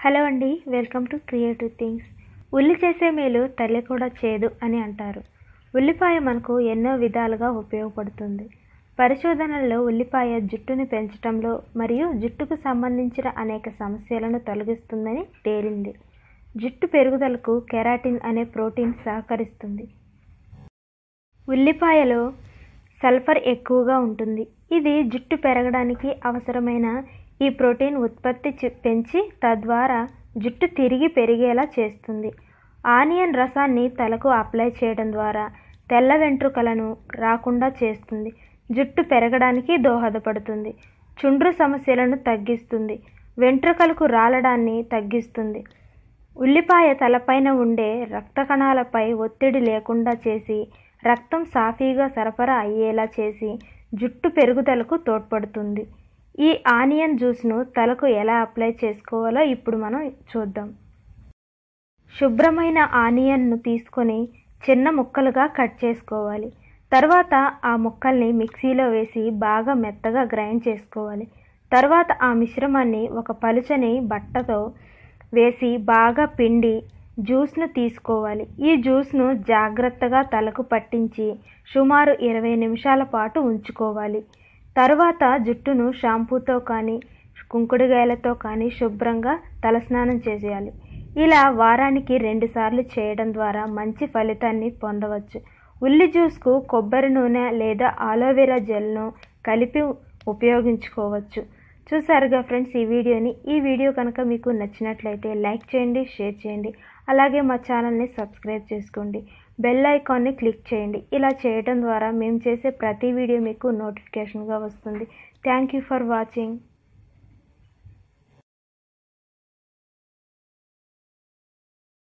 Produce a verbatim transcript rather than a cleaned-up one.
Hello అండి, welcome to creative things. ఉల్లి చేసే మేలు తల్లి కూడా చేదు అని అంటారు. ఉల్లిపాయ మనకు ఎన్నో విధాలుగా ఉపయోగపడుతుంది. పరిశోధనల్లో ఉల్లిపాయ జుట్టుని పెంచడంలో మరియు జుట్టుకు సంబంధించిన అనేక సమస్యలను తొలగిస్తుందని తేలింది. జుట్టు పెరుగుదలకు కెరాటిన్ అనే ప్రోటీన్ సహకరిస్తుంది. ఉల్లిపాయలో సల్ఫర్ ఎక్కువగా ఉంటుంది. ఇది జుట్టు పెరగడానికి అవసరమైన ఈ ప్రోటీన్ ఉత్పత్తి పెంచి తద్వారా జుట్టు తిరిగి పెరిగేలా చేస్తుంది. ఆనియన్ రసాన్ని తలకు అప్లై చేయడం ద్వారా తెల్ల వెంట్రుకలను రాకుండా చేస్తుంది. జుట్టు పెరగడానికి దోహదపడుతుంది. చుండ్రు సమస్యలను తగ్గిస్తుంది. వెంట్రుకలకు రాలడాన్ని తగ్గిస్తుంది. ఉల్లిపాయ తలపైన ఉండే రక్త కణాలపై ఒత్తిడి లేకుండా చేసి రక్తం సాఫీగా సరఫరా అయ్యేలా చేసి జుట్టు పెరుగుదలకు తోడ్పడుతుంది. ఈ ఆనియన్ జ్యూస్ను తలకు ఎలా అప్లై చేసుకోవాలో ఇప్పుడు మనం చూద్దాం. శుభ్రమైన ఆనియన్ను తీసుకొని చిన్న ముక్కలుగా కట్ చేసుకోవాలి. తర్వాత ఆ ముక్కల్ని మిక్సీలో వేసి బాగా మెత్తగా గ్రైండ్ చేసుకోవాలి. తర్వాత ఆ మిశ్రమాన్ని ఒక పలుచని బట్టతో వేసి బాగా పిండి జ్యూస్ను తీసుకోవాలి. ఈ జ్యూస్ను జాగ్రత్తగా తలకు పట్టించి సుమారు ఇరవై నిమిషాల పాటు ఉంచుకోవాలి. తరువాత జుట్టును షాంపూతో కానీ కుంకుడుగాయలతో కానీ శుభ్రంగా తలస్నానం చేసేయాలి. ఇలా వారానికి రెండు సార్లు చేయడం ద్వారా మంచి ఫలితాన్ని పొందవచ్చు. ఉల్లి జ్యూస్కు కొబ్బరి నూనె లేదా ఆలోవెరా జెల్ను కలిపి ఉపయోగించుకోవచ్చు. చూసారుగా ఫ్రెండ్స్ ఈ వీడియోని. ఈ వీడియో కనుక మీకు నచ్చినట్లయితే లైక్ చేయండి, షేర్ చేయండి. అలాగే మా ఛానల్ని సబ్స్క్రైబ్ చేసుకోండి. బెల్ ఐకాన్ని క్లిక్ చేయండి. ఇలా చేయడం ద్వారా మేము చేసే ప్రతి వీడియో మీకు నోటిఫికేషన్గా వస్తుంది. Thank you for watching.